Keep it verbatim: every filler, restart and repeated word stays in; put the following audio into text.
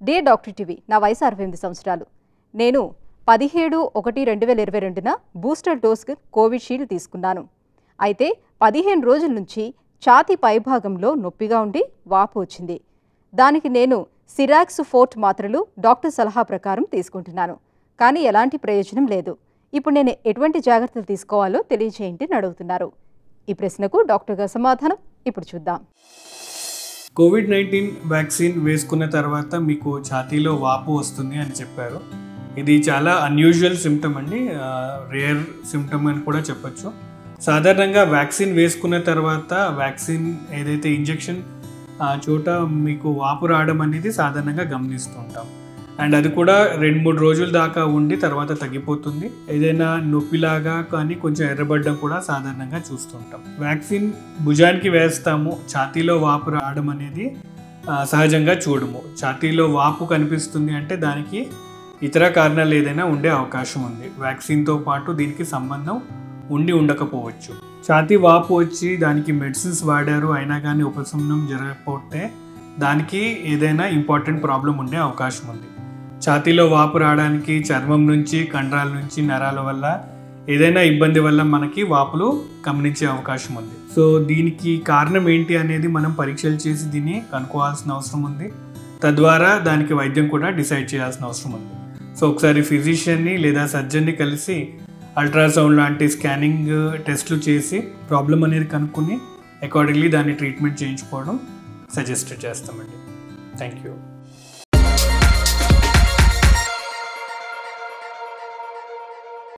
Dear doctor TV, నా వయసు అరవై ఎనిమిది సంవత్సరాలు. నేను పదిహేడు ఒకటి రెండు వేల ఇరవై రెండున బూస్టర్ డోస్ కోవిషీల్డ్ తీసుకున్నాను. అయితే పదిహేను రోజుల నుంచి ఛాతీ పైభాగంలో నొప్పిగా ఉండి వాపు వచ్చింది. దానికి నేను సిరాక్స్ ఫోర్ట్ మాత్రలు డాక్టర్ సలహా ప్రకారం తీసుకుంటున్నాను. కానీ ఎలాంటి ప్రయోజనం లేదు. ఇప్పుడు నేను ఎటువంటి జాగ్రత్తలు తీసుకోవాలో తెలియజేయండి అని అడుగుతున్నారు. ఈ ప్రశ్నకు డాక్టర్ గారి సమాధానం ఇప్పుడు చూద్దాం. కోవిడ్ నైన్టీన్ వ్యాక్సిన్ వేసుకున్న తర్వాత మీకు ఛాతీలో వాపు వస్తుంది అని చెప్పారు. ఇది చాలా అన్యూజువల్ సిమ్టమ్ అండి, రేర్ సిమ్టమ్ అని కూడా చెప్పచ్చు. సాధారణంగా వ్యాక్సిన్ వేసుకున్న తర్వాత వ్యాక్సిన్ ఏదైతే ఇంజెక్షన్ చోట మీకు వాపు రావడం అనేది సాధారణంగా గమనిస్తూ ఉంటాం. అండ్ అది కూడా రెండు మూడు రోజుల దాకా ఉండి తర్వాత తగ్గిపోతుంది. ఏదైనా నొప్పిలాగా కానీ కొంచెం ఎర్రబడ్డం కూడా సాధారణంగా చూస్తుంటాం. వ్యాక్సిన్ భుజానికి వేస్తాము, ఛాతీలో వాపు రావడం అనేది సహజంగా చూడము. ఛాతీలో వాపు కనిపిస్తుంది అంటే దానికి ఇతర కారణాలు ఏదైనా ఉండే అవకాశం ఉంది. వ్యాక్సిన్తో పాటు దీనికి సంబంధం ఉండి ఉండకపోవచ్చు. ఛాతీ వాపు వచ్చి దానికి మెడిసిన్స్ వాడారు అయినా కానీ ఉపశమనం జరగకపోతే దానికి ఏదైనా ఇంపార్టెంట్ ప్రాబ్లం ఉండే అవకాశం ఉంది. ఛాతీలో వాపు రావడానికి చర్మం నుంచి, కండరాల నుంచి, నరాల వల్ల ఏదైనా ఇబ్బంది వల్ల మనకి వాపులు గమనించే అవకాశం ఉంది. సో దీనికి కారణం ఏంటి అనేది మనం పరీక్షలు చేసి దీన్ని కనుక్కోవాల్సిన అవసరం ఉంది. తద్వారా దానికి వైద్యం కూడా డిసైడ్ చేయాల్సిన అవసరం ఉంది. సో ఒకసారి ఫిజిషియన్ని లేదా సర్జన్ని కలిసి అల్ట్రాసౌండ్ లాంటి స్కానింగ్ టెస్ట్లు చేసి ప్రాబ్లం అనేది కనుక్కొని అకార్డింగ్లీ దాన్ని ట్రీట్మెంట్ చేయించుకోవడం సజెస్ట్ చేస్తామండి. Thank you.